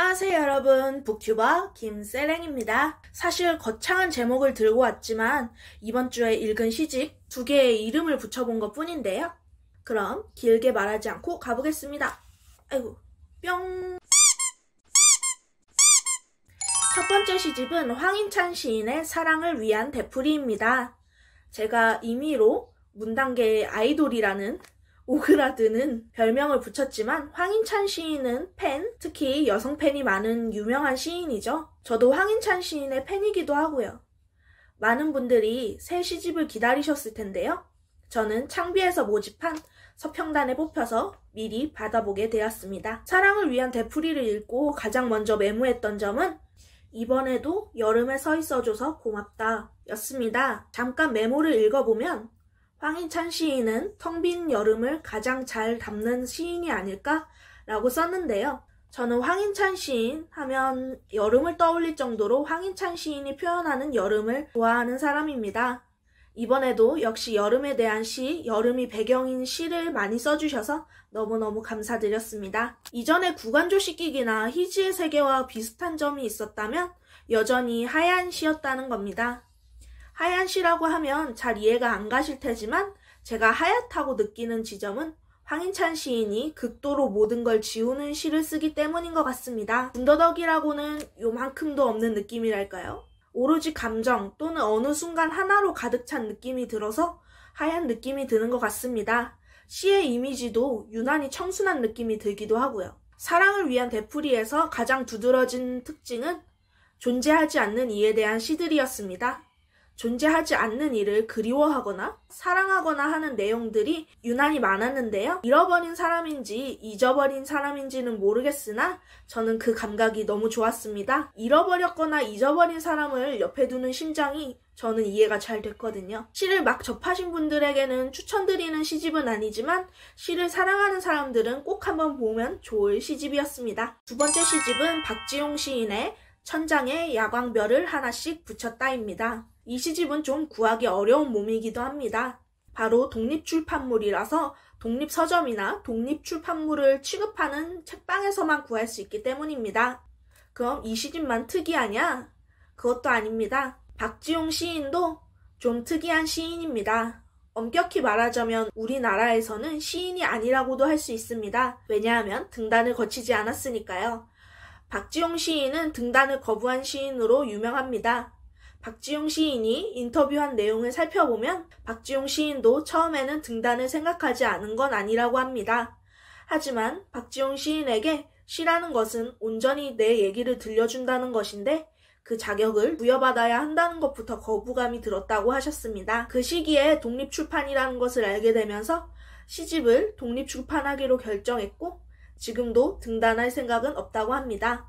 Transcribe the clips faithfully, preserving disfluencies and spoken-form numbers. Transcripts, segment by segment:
안녕하세요 여러분, 북튜버 김세랭입니다. 사실 거창한 제목을 들고 왔지만 이번 주에 읽은 시집 두 개의 이름을 붙여본 것 뿐인데요. 그럼 길게 말하지 않고 가보겠습니다. 아이고 뿅. 첫 번째 시집은 황인찬 시인의 사랑을 위한 되풀이입니다. 제가 임의로 문단계의 아이돌이라는 오그라드는 별명을 붙였지만 황인찬 시인은 팬, 특히 여성 팬이 많은 유명한 시인이죠. 저도 황인찬 시인의 팬이기도 하고요. 많은 분들이 새 시집을 기다리셨을 텐데요. 저는 창비에서 모집한 서평단에 뽑혀서 미리 받아보게 되었습니다. 사랑을 위한 되풀이를 읽고 가장 먼저 메모했던 점은 이번에도 여름에 서 있어줘서 고맙다 였습니다. 잠깐 메모를 읽어보면 황인찬 시인은 텅 빈 여름을 가장 잘 담는 시인이 아닐까? 라고 썼는데요. 저는 황인찬 시인 하면 여름을 떠올릴 정도로 황인찬 시인이 표현하는 여름을 좋아하는 사람입니다. 이번에도 역시 여름에 대한 시, 여름이 배경인 시를 많이 써주셔서 너무너무 감사드렸습니다. 이전에 구간조 씻기기나 희지의 세계와 비슷한 점이 있었다면 여전히 하얀 시였다는 겁니다. 하얀 시라고 하면 잘 이해가 안 가실 테지만 제가 하얗다고 느끼는 지점은 황인찬 시인이 극도로 모든 걸 지우는 시를 쓰기 때문인 것 같습니다. 군더더기라고는 요만큼도 없는 느낌이랄까요? 오로지 감정 또는 어느 순간 하나로 가득 찬 느낌이 들어서 하얀 느낌이 드는 것 같습니다. 시의 이미지도 유난히 청순한 느낌이 들기도 하고요. 사랑을 위한 되풀이에서 가장 두드러진 특징은 존재하지 않는 이에 대한 시들이었습니다. 존재하지 않는 이를 그리워하거나 사랑하거나 하는 내용들이 유난히 많았는데요. 잃어버린 사람인지 잊어버린 사람인지는 모르겠으나 저는 그 감각이 너무 좋았습니다. 잃어버렸거나 잊어버린 사람을 옆에 두는 심정이 저는 이해가 잘 됐거든요. 시를 막 접하신 분들에게는 추천드리는 시집은 아니지만 시를 사랑하는 사람들은 꼭 한번 보면 좋을 시집이었습니다. 두 번째 시집은 박지용 시인의 천장에 야광별을 하나씩 붙였다입니다. 이 시집은 좀 구하기 어려운 몸이기도 합니다. 바로 독립출판물이라서 독립서점이나 독립출판물을 취급하는 책방에서만 구할 수 있기 때문입니다. 그럼 이 시집만 특이하냐? 그것도 아닙니다. 박지용 시인도 좀 특이한 시인입니다. 엄격히 말하자면 우리나라에서는 시인이 아니라고도 할 수 있습니다. 왜냐하면 등단을 거치지 않았으니까요. 박지용 시인은 등단을 거부한 시인으로 유명합니다. 박지용 시인이 인터뷰한 내용을 살펴보면 박지용 시인도 처음에는 등단을 생각하지 않은 건 아니라고 합니다. 하지만 박지용 시인에게 시라는 것은 온전히 내 얘기를 들려준다는 것인데 그 자격을 부여받아야 한다는 것부터 거부감이 들었다고 하셨습니다. 그 시기에 독립출판이라는 것을 알게 되면서 시집을 독립출판하기로 결정했고 지금도 등단할 생각은 없다고 합니다.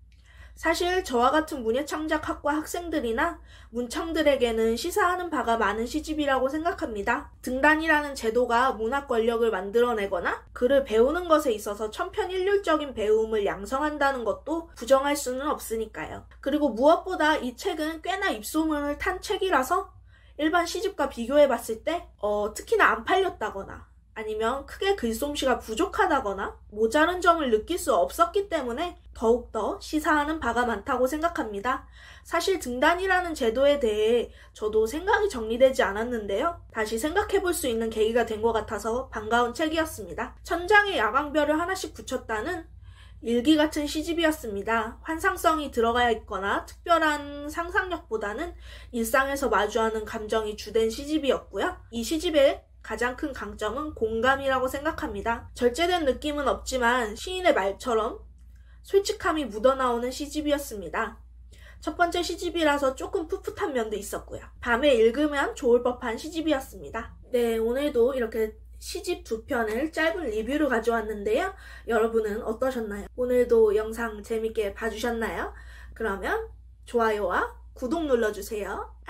사실 저와 같은 문예창작학과 학생들이나 문청들에게는 시사하는 바가 많은 시집이라고 생각합니다. 등단이라는 제도가 문학 권력을 만들어내거나 글을 배우는 것에 있어서 천편일률적인 배움을 양성한다는 것도 부정할 수는 없으니까요. 그리고 무엇보다 이 책은 꽤나 입소문을 탄 책이라서 일반 시집과 비교해봤을 때 어, 특히나 안 팔렸다거나 아니면 크게 글솜씨가 부족하다거나 모자른 점을 느낄 수 없었기 때문에 더욱더 시사하는 바가 많다고 생각합니다. 사실 등단이라는 제도에 대해 저도 생각이 정리되지 않았는데요. 다시 생각해볼 수 있는 계기가 된 것 같아서 반가운 책이었습니다. 천장에 야광별을 하나씩 붙였다는 일기 같은 시집이었습니다. 환상성이 들어가 있거나 특별한 상상력보다는 일상에서 마주하는 감정이 주된 시집이었고요. 이 시집의 가장 큰 강점은 공감이라고 생각합니다. 절제된 느낌은 없지만 시인의 말처럼 솔직함이 묻어나오는 시집이었습니다. 첫 번째 시집이라서 조금 풋풋한 면도 있었고요. 밤에 읽으면 좋을 법한 시집이었습니다. 네, 오늘도 이렇게 시집 두 편을 짧은 리뷰를 가져왔는데요. 여러분은 어떠셨나요? 오늘도 영상 재밌게 봐주셨나요? 그러면 좋아요와 구독 눌러주세요.